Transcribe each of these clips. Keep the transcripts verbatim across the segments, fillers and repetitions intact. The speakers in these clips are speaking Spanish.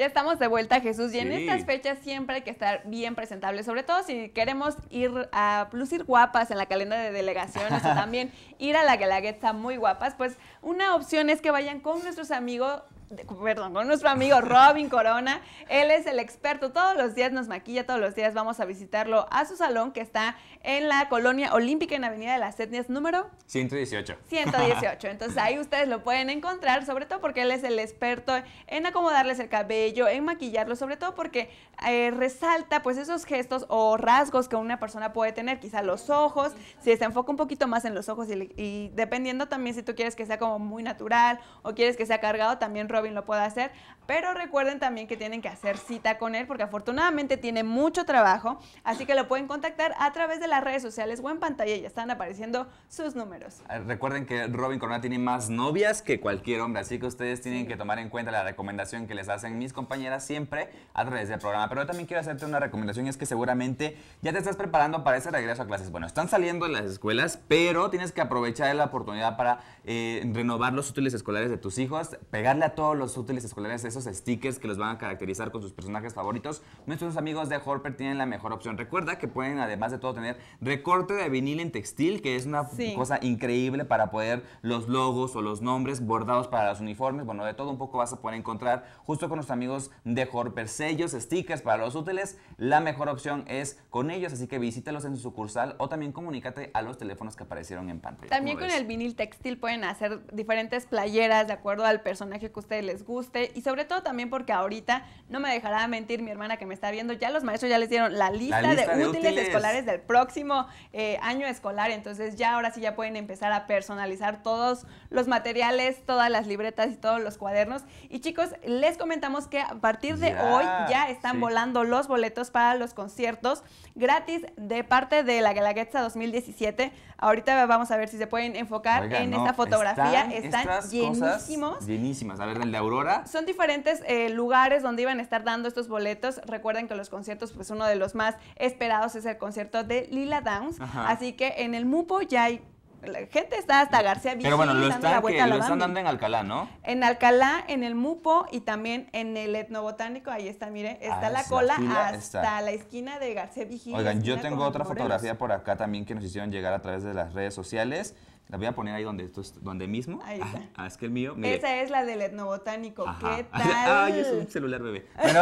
Ya estamos de vuelta, Jesús, y en Sí. estas fechas siempre hay que estar bien presentables, sobre todo si queremos ir a lucir guapas en la calenda de delegaciones o también ir a la Guelaguetza muy guapas, pues una opción es que vayan con nuestros amigos, de- perdón, con nuestro amigo Robin Corona. Él es el experto, todos los días nos maquilla, todos los días vamos a visitarlo a su salón que está en la Colonia Olímpica en Avenida de las Etnias número ciento dieciocho. ciento dieciocho. Entonces ahí ustedes lo pueden encontrar, sobre todo porque él es el experto en acomodarles el cabello, en maquillarlo, sobre todo porque eh, resalta pues esos gestos o rasgos que una persona puede tener, quizá los ojos, si se enfoca un poquito más en los ojos y, y dependiendo también si tú quieres que sea como muy natural o quieres que sea cargado, también Robin lo puede hacer, pero recuerden también que tienen que hacer cita con él porque afortunadamente tiene mucho trabajo, así que lo pueden contactar a través de las redes sociales o en pantalla, ya están apareciendo sus números. Recuerden que Robin Corona tiene más novias que cualquier hombre, así que ustedes tienen sí. que tomar en cuenta la recomendación que les hacen mis compañeras siempre a través del programa. Pero yo también quiero hacerte una recomendación, y es que seguramente ya te estás preparando para ese regreso a clases. Bueno, están saliendo de las escuelas, pero tienes que aprovechar la oportunidad para eh, renovar los útiles escolares de tus hijos, pegarle a todos los útiles escolares esos stickers que los van a caracterizar con sus personajes favoritos. Nuestros amigos de Horper tienen la mejor opción. Recuerda que pueden, además de todo, tener recorte de vinil en textil, que es una sí. cosa increíble para poder los logos o los nombres bordados para los uniformes. Bueno, de todo un poco vas a poder encontrar justo con nuestros amigos de Horper. Sellos, stickers para los útiles, la mejor opción es con ellos, así que visítalos en su sucursal o también comunícate a los teléfonos que aparecieron en pantalla. También con el vinil textil pueden hacer diferentes playeras de acuerdo al personaje que a ustedes les guste, y sobre todo también porque ahorita, no me dejará mentir mi hermana que me está viendo, ya los maestros ya les dieron la lista, la lista de, de útiles, útiles escolares del próximo eh, año escolar, entonces ya ahora sí ya pueden empezar a personalizar todos los materiales, todas las libretas y todos los cuadernos. Y chicos, les comentamos que a partir de ya, hoy ya están sí. volando los boletos para los conciertos gratis de parte de la Guelaguetza dos mil diecisiete. Ahorita vamos a ver si se pueden enfocar Oiga, en no, esta fotografía. Están, están llenísimos. Llenísimas. A ver, el de Aurora. Son diferentes eh, lugares donde iban a estar dando estos boletos. Recuerden que los conciertos, pues uno de los más esperados es el concierto de Lila Downs. Ajá. Así que en el Mupo ya hay... La gente está hasta García Vigil. Pero bueno, lo están, que, lo están dando en Alcalá, ¿no? En Alcalá, en el Mupo y también en el Etnobotánico. Ahí está, mire, está ah, la cola la hasta está. la esquina de García Vigil. Oigan, yo tengo otra Morelos. fotografía por acá también que nos hicieron llegar a través de las redes sociales. La voy a poner ahí donde, donde mismo. Ahí está. Ah, es que el mío. Mire. Esa es la del Etnobotánico. Ajá. ¿Qué tal? Ay, es un celular bebé. Bueno.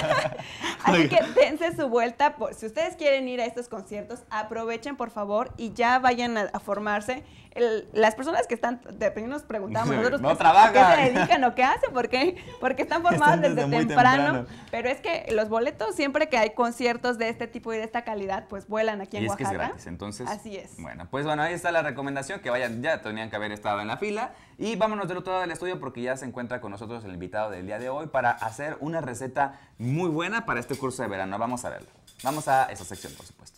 Así que dense su vuelta. Por, si ustedes quieren ir a estos conciertos, aprovechen por favor y ya vayan a, a formarse. El, las personas que están, de nos preguntamos nosotros, no pues, trabajan. ¿qué se dedican o qué hacen? ¿Por qué? Porque están formados están desde, desde temprano, temprano. Pero es que los boletos, siempre que hay conciertos de este tipo y de esta calidad, pues vuelan aquí en y es Oaxaca. Que es gratis, entonces. Así es. Bueno, pues bueno, ahí está la recomendación, que vayan, ya tenían que haber estado en la fila. Y vámonos del otro lado del estudio porque ya se encuentra con nosotros el invitado del día de hoy para hacer una receta muy buena para este curso de verano. Vamos a verlo. Vamos a esa sección, por supuesto.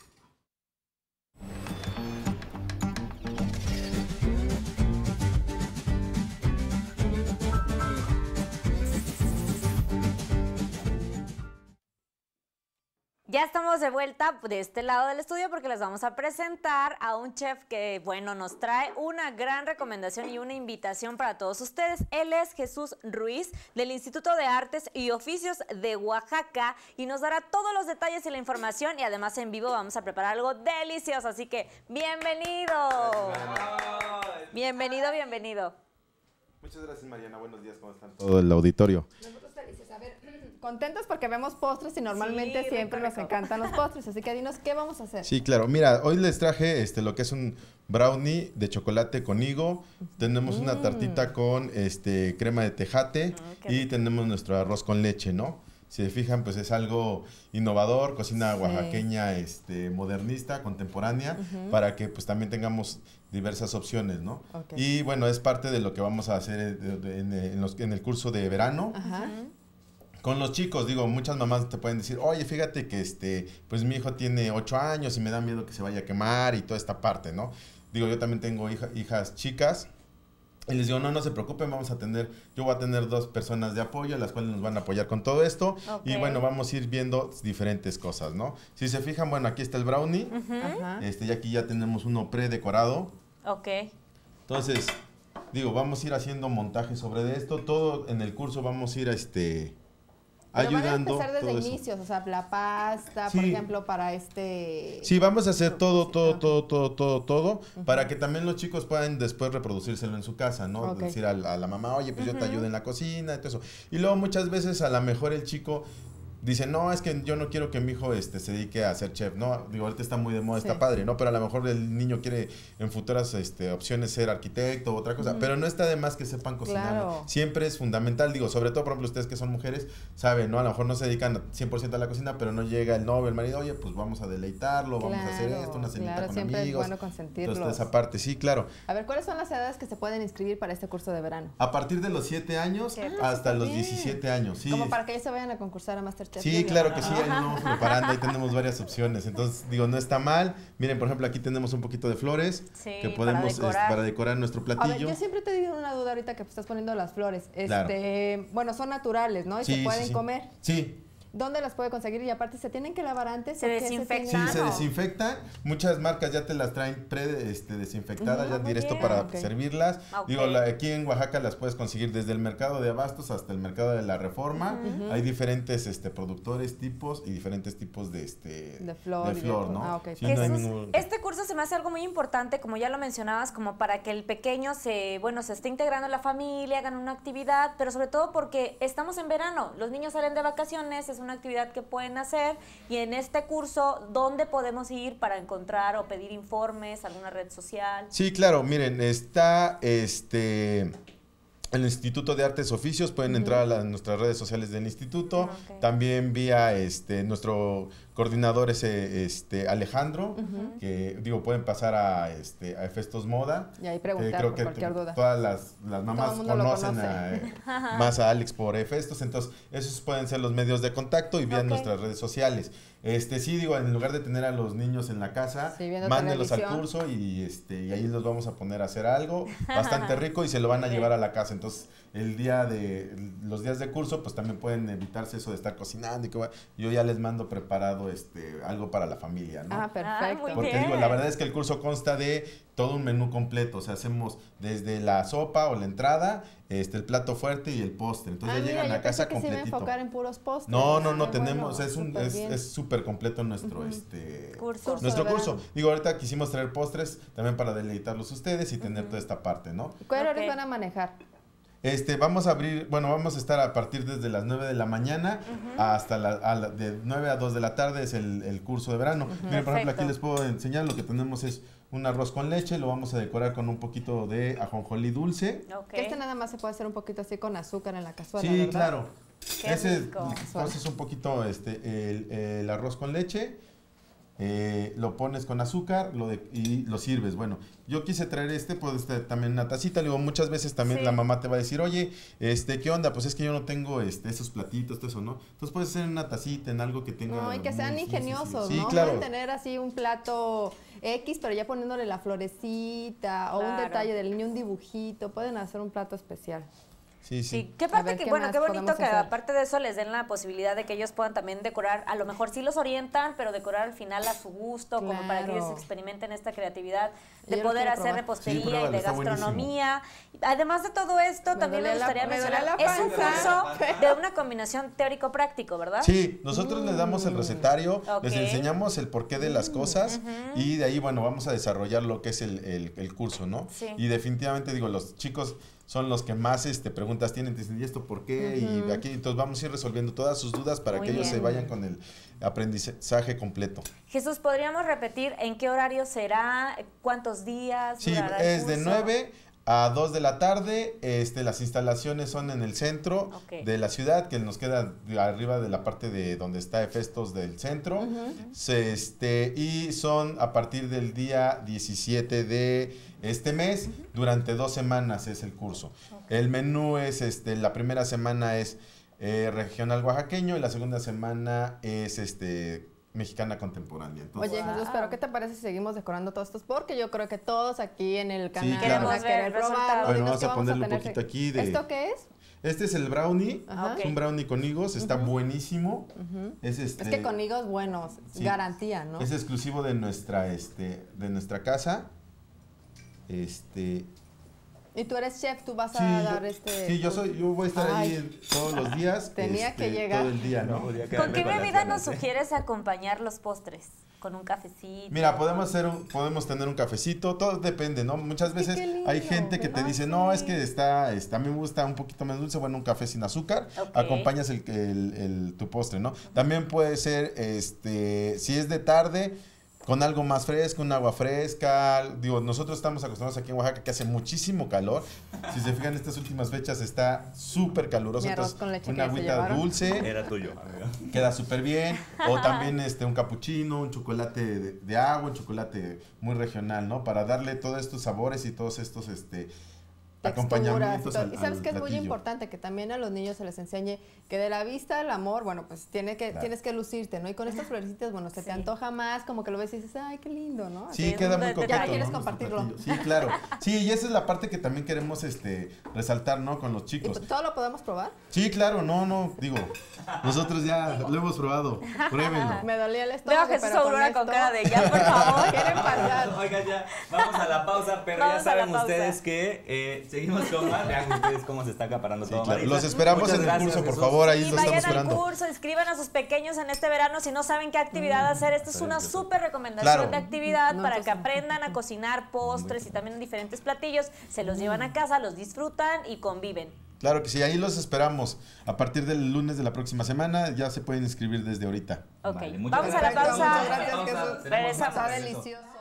Ya estamos de vuelta de este lado del estudio porque les vamos a presentar a un chef que, bueno, nos trae una gran recomendación y una invitación para todos ustedes. Él es Jesús Ruiz, del Instituto de Artes y Oficios de Oaxaca, y nos dará todos los detalles y la información, y además en vivo vamos a preparar algo delicioso, así que ¡bienvenido! Gracias. Bienvenido, bienvenido. Muchas gracias, Mariana. Buenos días, ¿cómo están? Todo el auditorio. Nosotros felices. A ver, contentos porque vemos postres y normalmente sí, siempre nos encantan los postres, así que dinos qué vamos a hacer. Sí, claro. Mira, hoy les traje este lo que es un brownie de chocolate con higo. Tenemos mm. una tartita con este crema de tejate mm, y rico. Tenemos nuestro arroz con leche, ¿no? Si se fijan, pues es algo innovador, cocina oaxaqueña, sí. este, modernista, contemporánea, uh-huh. para que pues también tengamos diversas opciones, ¿no? Okay. Y bueno, es parte de lo que vamos a hacer en, en, los, en el curso de verano. Uh-huh. Con los chicos, digo, muchas mamás te pueden decir, oye, fíjate que este, pues mi hijo tiene ocho años y me da miedo que se vaya a quemar y toda esta parte, ¿no? Digo, yo también tengo hija, hijas chicas. Y les digo, no, no se preocupen, vamos a tener, yo voy a tener dos personas de apoyo, las cuales nos van a apoyar con todo esto. Okay. Y bueno, vamos a ir viendo diferentes cosas, ¿no? Si se fijan, bueno, aquí está el brownie. Uh-huh. Este, y aquí ya tenemos uno predecorado. Ok. Entonces, digo, vamos a ir haciendo montaje sobre esto. Todo en el curso vamos a ir, este, Pero ayudando. van a empezar desde todo eso. inicios, o sea, la pasta, Sí. por ejemplo, para este... Sí, vamos a hacer todo, todo, Ah, todo, todo, todo, todo, para que también los chicos puedan después reproducírselo en su casa, ¿no? Ok. Decir a, a la mamá, oye, pues yo te ayudo en la cocina y todo eso. Y luego muchas veces a lo mejor el chico dice, no, es que yo no quiero que mi hijo este, se dedique a ser chef, ¿no? Digo, ahorita está muy de moda, Sí. está padre, ¿no? Pero a lo mejor el niño quiere en futuras este, opciones ser arquitecto o otra cosa, pero no está de más que sepan cocinar, ¿no? Claro. Siempre es fundamental, digo, sobre todo, por ejemplo, ustedes que son mujeres, saben, ¿no? A lo mejor no se dedican cien por ciento a la cocina, pero no llega el novio, el marido, oye, pues vamos a deleitarlo, vamos a hacer Claro, esto, una cenita claro, con siempre es amigos. bueno consentirlos. Entonces, esa parte, sí, claro. A ver, ¿cuáles son las edades que se pueden inscribir para este curso de verano? A partir de los siete años Qué hasta los bien. diecisiete años, sí. Como para que ellos se vayan a concursar a MasterChef. Sí, Junior. claro que sí, ahí nos vamos preparando, ahí tenemos varias opciones. Entonces, digo, no está mal. Miren, por ejemplo, aquí tenemos un poquito de flores Sí, que para podemos este, decorar. para decorar nuestro A ver, platillo. yo siempre te digo una duda ahorita que estás poniendo las flores. Claro. Este, bueno, son naturales, ¿no? Y Sí, se sí, pueden sí. comer. Sí, ¿Dónde las puede conseguir? Y aparte, ¿se tienen que lavar antes? Se o qué desinfectan. sí, tienen? se Claro. desinfectan. Muchas marcas ya te las traen pre este, desinfectadas, ya muy directo bien. para Ok. servirlas. Ok. Digo, la- aquí en Oaxaca las puedes conseguir desde el mercado de abastos hasta el mercado de la Reforma. Hay diferentes este, productores, tipos y diferentes tipos de este De flor y de flor, todo. ¿no? Ah, ok, Sí, no hay Jesús, ningún- este curso se me hace algo muy importante, como ya lo mencionabas, como para que el pequeño se, bueno, se esté integrando en la familia, hagan una actividad, pero sobre todo porque estamos en verano, los niños salen de vacaciones, es una actividad que pueden hacer, y en este curso, ¿dónde podemos ir para encontrar o pedir informes, alguna red social? Sí, claro, miren, está este el Instituto de Artes Oficios, pueden entrar a, la- a nuestras redes sociales del instituto, Ok. también vía este nuestro coordinador es eh, este Alejandro, que digo, pueden pasar a este a Efestos Moda. Y ahí que preguntar creo por que cualquier tu- duda. todas las, las mamás el mundo lo conocen conoce. a, eh, más a Alex por Efestos, entonces esos pueden ser los medios de contacto y vía Ok. nuestras redes sociales. Este sí, digo, en lugar de tener a los niños en la casa, Sí, viendo mándenlos al televisión. curso y este y ahí los vamos a poner a hacer algo bastante rico y se lo van a llevar a la casa. Entonces, el día de los días de curso, pues también pueden evitarse eso de estar cocinando y que va- yo ya les mando preparado este algo para la familia, ¿no? Ah, perfecto. muy Porque bien. digo, la verdad es que el curso consta de todo un menú completo, o sea, hacemos desde la sopa o la entrada, este el plato fuerte y el postre. Entonces Ah, ya mira, llegan yo a casa pensé que se iba a completito. enfocar en puros postres. No, no, no Ah, tenemos, bueno, es un súper es bien. es súper completo nuestro este Curso. Curso nuestro de curso. verano. Digo, ahorita quisimos traer postres también para deleitarlos ustedes y tener toda esta parte, ¿no? ¿Cuál horario Ok. van a manejar? Este, vamos a abrir, bueno, vamos a estar a partir desde las nueve de la mañana hasta la, a la- de nueve a dos de la tarde es el, el curso de verano. Miren, por ejemplo, aquí Perfecto. les puedo enseñar, lo que tenemos es un arroz con leche, lo vamos a decorar con un poquito de ajonjolí dulce. Ok. Que este nada más se puede hacer un poquito así con azúcar en la cazuela, Sí, ¿verdad? claro. Qué Ese rico. coces un poquito este, el, el arroz con leche, eh, lo pones con azúcar lo de- y lo sirves. Bueno, yo quise traer este, pues este, también una tacita. Le digo, muchas veces también Sí. la mamá te va a decir, oye, este, ¿qué onda? Pues es que yo no tengo este, esos platitos, todo eso, ¿no? Entonces puedes hacer en una tacita, en algo que tenga... No, y que sean muy- sí, sí, sí. ingeniosos, Sí, ¿no? claro. Pueden tener así un plato X, pero ya poniéndole la florecita o un Claro. detalle del niño, un dibujito. Pueden hacer un plato especial. Sí, sí. Sí, qué A parte ver, que, ¿qué bueno, más qué bonito podemos que hacer? aparte de eso les den la posibilidad de que ellos puedan también decorar, a lo mejor sí los orientan, pero decorar al final a su gusto, como para que ellos Claro. experimenten esta creatividad de Yo lo poder quiero hacer probar. repostería Sí, y pruébalo, de está buenísimo. gastronomía. Además de todo esto, Me también me dolía la- gustaría me dolía mencionar, la es un panza. curso de una combinación teórico-práctico, ¿verdad? Sí, nosotros les damos el recetario, les Ok. enseñamos el porqué de las cosas y de ahí, bueno, vamos a desarrollar lo que es el, el- el curso, ¿no? Sí. Y definitivamente, digo, los chicos son los que más este, preguntas tienen, te dicen, ¿y esto por qué? Y aquí, entonces vamos a ir resolviendo todas sus dudas para Muy que ellos bien. se vayan con el aprendizaje completo. Jesús, ¿podríamos repetir en qué horario será? ¿Cuántos días? Sí, durará el es de curso? nueve a dos de la tarde. Este, las instalaciones son en el centro Ok. de la ciudad, que nos queda de arriba de la parte de donde está Efestos del centro. Se, este, y son a partir del día diecisiete de este mes, durante dos semanas es el curso. El menú es, este, la primera semana es eh, regional oaxaqueño y la segunda semana es este mexicana contemporánea. Entonces, Oye, Wow. Jesús, pero ¿qué te parece si seguimos decorando todos estos? Porque yo creo que todos aquí en el canal claro. van a Queremos querer ver resultados. probarlo. Bueno, Dinos vamos qué a ponerle un tener. poquito aquí de- ¿Esto qué es? este es el brownie, Ajá. es un brownie con higos, está buenísimo. Es, este, Es que con higos buenos, sí. garantía, ¿no? es exclusivo de nuestra, este, de nuestra casa. Este, Y tú eres chef, tú vas a Sí, dar yo, este... sí, yo soy, yo voy a estar Ay. ahí todos los días. Tenía este, que llegar. Todo el día, ¿no? podía ¿Con quedarme qué las bebida ganas, nos ¿eh? sugieres acompañar los postres? ¿Con un cafecito? Mira, podemos hacer un, podemos tener un cafecito, todo depende, ¿no? Muchas veces qué lindo, hay gente que te ¿verdad? dice, no, es que está, está, a mí me gusta un poquito más dulce, bueno, un café sin azúcar, Ok. acompañas el, el, el- tu postre, ¿no? También puede ser, este, si es de tarde, con algo más fresco, un agua fresca. Digo, nosotros estamos acostumbrados aquí en Oaxaca que hace muchísimo calor. Si se fijan, estas últimas fechas está súper caluroso. Mi arroz Entonces, con leche una que se agüita llevaron. dulce Era tuyo, amigo. queda súper bien. O también este un capuchino, un chocolate de, de agua, un chocolate muy regional, ¿no? Para darle todos estos sabores y todos estos este texturas y acompañamientos todo. al, Y sabes al que es muy platillo. importante que también a los niños se les enseñe que de la vista el amor, bueno, pues tiene que, Claro. tienes que lucirte, ¿no? Y con estas florecitas, bueno, se Sí. te antoja más, como que lo ves y dices, ay, qué lindo, ¿no? Sí, Sí, queda un muy de- coqueto, detalle. ¿no? ¿Quieres Nuestro compartirlo? platillo. Sí, claro. Sí, y esa es la parte que también queremos este resaltar, ¿no? Con los ¿Y chicos. todo lo podemos probar? Sí, claro, no, no, digo, nosotros ya lo hemos probado. Pruébenlo. Me dolía el Veo estómago, a Jesús pero con Aurora con esto- cara de ya, por favor. Quieren pasar. Oigan, ya, vamos a la pausa, pero Vamos ya a la saben pausa. ustedes que eh, seguimos con más. Vean ustedes cómo se está acaparando Sí, todo. claro. Marisa. Los esperamos Muchas en el gracias, curso, por Jesús. favor, ahí Y los estamos vayan al esperando. curso, inscriban a sus pequeños en este verano si no saben qué actividad hacer. Esta es una súper recomendación Claro. de actividad No, para que entonces- aprendan a cocinar postres y también diferentes platillos. Se los llevan a casa, los disfrutan y conviven. Claro que sí, ahí los esperamos. A partir del lunes de la próxima semana ya se pueden inscribir desde ahorita. Ok, Vale, muchas vamos a la gracias. pausa. Muchas gracias, Jesús. Tenemos más Regresamos. Está sobre eso. delicioso.